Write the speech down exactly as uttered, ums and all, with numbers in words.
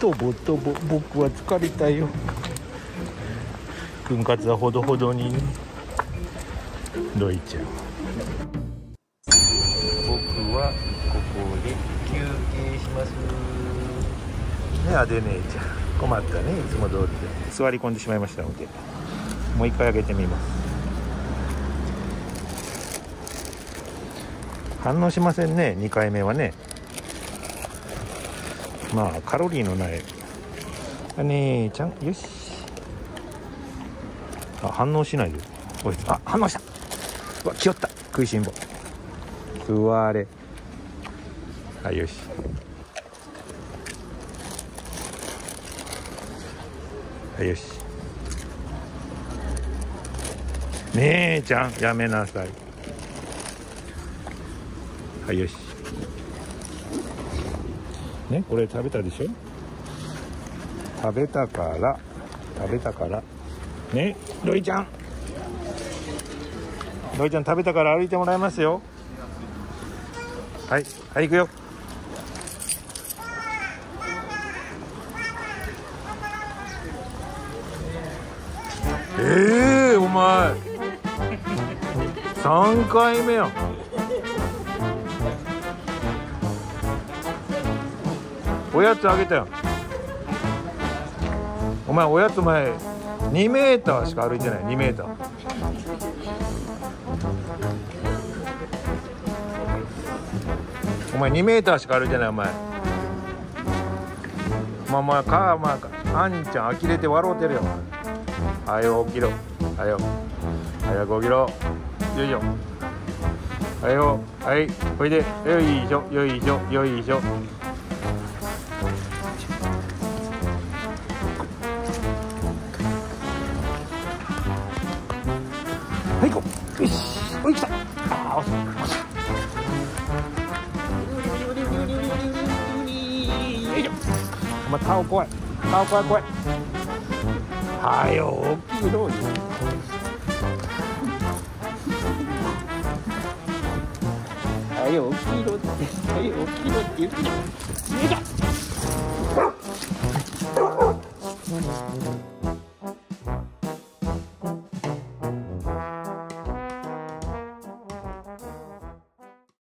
とぼとぼ、僕は疲れたよ。訓活はほどほどにね。ロイちゃん、僕はここで休憩しますね。あで姉ちゃん困ったね。いつも通りで座り込んでしまいましたので、もう一回上げてみます。反応しませんね、にかいめはね。まあカロリーのないあ姉ちゃん、よし。あ、反応しないで。おい、あ、反応した。うわ、来よった。食いしん坊。座れ。はい、よし。はい、よし。姉ちゃん、やめなさい。はい、よし。ね、これ食べたでしょ。食べたから食べたからね。ロイちゃん、ロイちゃん食べたから歩いてもらいますよ。はいはい、行くよ。ええー、お前さんかいめやん。おやつあげたよ。お前おやつ前にメーターしか歩いてない。にメーター。お前にメーターしか歩いてない。お前まあまあかまああんちゃん呆れて笑うてるよ。はよ起きろ。はよ早く起きろ。よいしょ。はよ、はい、おいで。よいしょよいしょよいしょ。はい、行こう。よし、おい、来た。あー、よいしょ。お前顔怖い。顔怖い怖い。はよ起きろよ。はよ起きろって。はよ起きろって言ってた。よいしょ。